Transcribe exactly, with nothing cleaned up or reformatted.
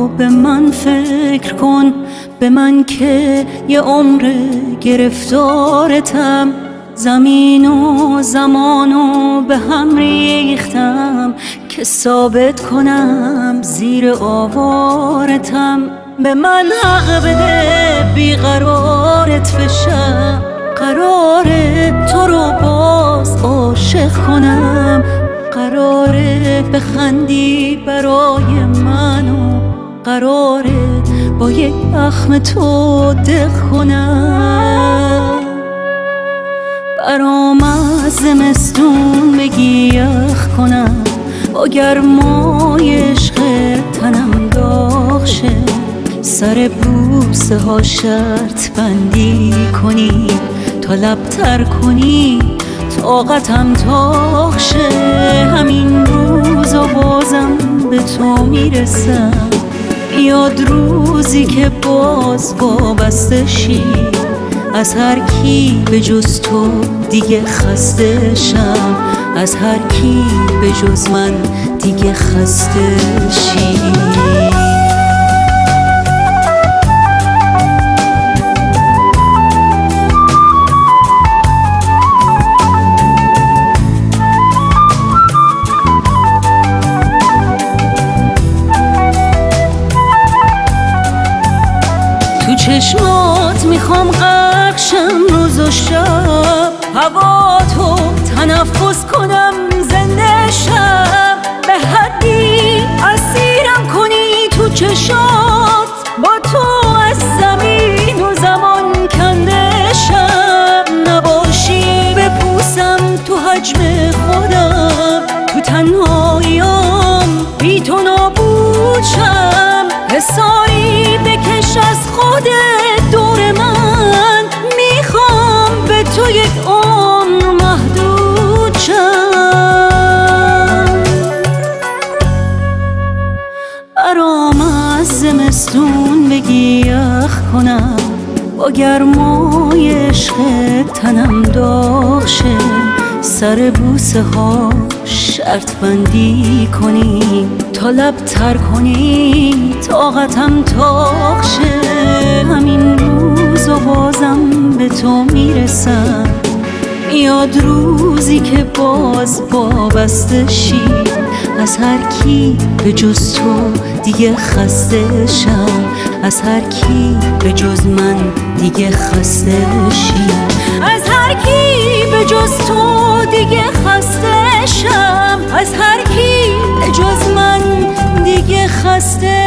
به من فکر کن، به من که یه عمر گرفتارتم. زمین و زمانو به هم ریختم که ثابت کنم زیر آوارتم. به من حق بده بیقرارت بشم، قراره تو رو باز عاشق کنم. قراره بخندی برای منو، قراره با یک اخم تو دق کنم. برام از زمستون بگی یخ کنم، با گرمای عشق تنم داغ شه. سر بوسه ها شرط بندی کنی، تا لبتر کنی طاقتم تاخ شه. همین روز و بازم به تو میرسم، یاد روزی که باز وابسته شی. از هر کی به جز تو دیگه خسته شم، از هر کی به جز من دیگه خسته شی. تو چشمات میخوام غرق شم روز و شب، هوا تو تنفس کنم زنده شم. به حدی اسیرم کنی تو چشات، با تو از زمین و زمان کنده شم. نباشی بپوسم تو حجم خودم، تو تنهاییام بی تو نابود شم. حسایی بکش از خودت دور من، میخوام به تو یک عمر محدود شم. برام از زمستون بگی یخ کنم، با گرمای عشق تنم داغ شه. سر بوسه ها شرط بندی کنی، تا لبتر کنی طاقتم تاخ شه. همین روز و بازم به تو میرسم، یاد روزی که باز وابسته شی. از هر کی به جز تو دیگه خسته شم، از هر کی به جز من دیگه خسته شی. از هر کی به جز تو دیگه خسته شم، از هر کی به جز من دیگه خسته